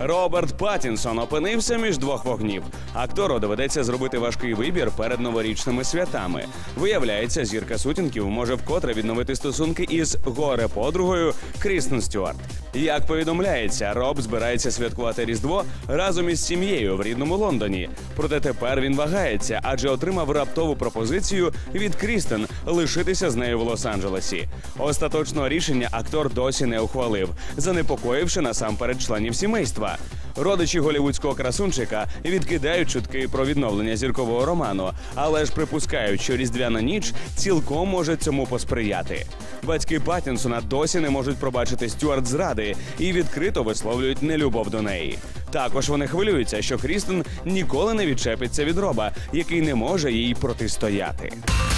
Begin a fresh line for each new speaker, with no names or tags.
Роберт Паттінсон опинився між двох вогнів. Актору доведеться зробити важкий вибір перед новорічними святами. Виявляється, зірка сутінків може вкотре відновити стосунки із горе-подругою Крістен Стюарт. Як повідомляється, Роб збирається святкувати Різдво разом із сім'єю в рідному Лондоні. Проте тепер він вагається, адже отримав раптову пропозицію від Крістен лишитися з нею в Лос-Анджелесі. Остаточного рішення актор досі не ухвалив, занепокоївши насамперед членів сімейства. Родичі голівудського красунчика відкидають чутки про відновлення зіркового роману, але ж припускають, що різдвяна ніч цілком може цьому посприяти. Батьки Паттінсона досі не можуть пробачити Стюарт зради і відкрито висловлюють нелюбов до неї. Також вони хвилюються, що Крістен ніколи не відчепиться від Роба, який не може їй протистояти.